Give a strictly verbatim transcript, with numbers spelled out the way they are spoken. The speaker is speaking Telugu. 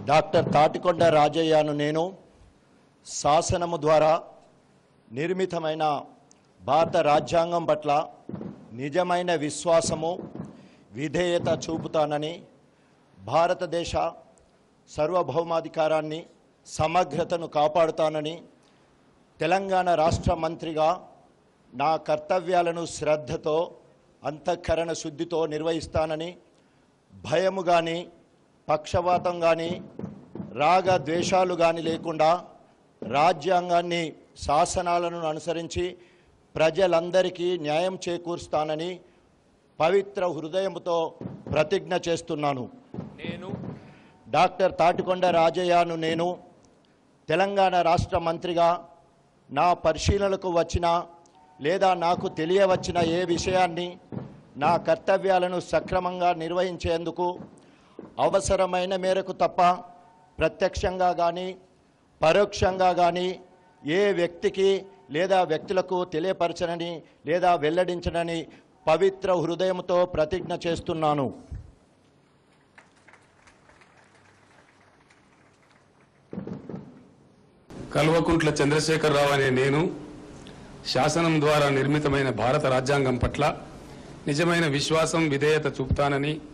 డాక్టర్ తాటికొండ రాజయ్యను నేను శాసనము ద్వారా నిర్మితమైన భారత రాజ్యాంగం పట్ల నిజమైన విశ్వాసము విధేయత చూపుతానని, భారతదేశ సార్వభౌమాధికారాన్ని సమగ్రతను కాపాడుతానని, తెలంగాణ రాష్ట్ర మంత్రిగా నా కర్తవ్యాలను శ్రద్ధతో అంతఃకరణ శుద్ధితో నిర్వహిస్తానని, భయము కానీ పక్షపాతం కానీ రాగ ద్వేషాలు కానీ లేకుండా రాజ్యాంగాన్ని శాసనాలను అనుసరించి ప్రజలందరికీ న్యాయం చేకూరుస్తానని పవిత్ర హృదయంతో ప్రతిజ్ఞ చేస్తున్నాను. నేను డాక్టర్ తాటికొండ రాజయ్యను నేను తెలంగాణ రాష్ట్ర మంత్రిగా నా పరిశీలనకు వచ్చిన లేదా నాకు తెలియవచ్చిన ఏ విషయాన్ని నా కర్తవ్యాలను సక్రమంగా నిర్వహించేందుకు అవసరమైన మేరకు తప్ప ప్రత్యక్షంగా కానీ పరోక్షంగా కానీ ఏ వ్యక్తికి లేదా వ్యక్తులకు తెలియపరచనని లేదా వెల్లడించనని పవిత్ర హృదయంతో ప్రతిజ్ఞ చేస్తున్నాను. కల్వకుంట్ల చంద్రశేఖరరావు అనే నేను శాసనం ద్వారా నిర్మితమైన భారత రాజ్యాంగం పట్ల నిజమైన విశ్వాసం విధేయత చూపుతానని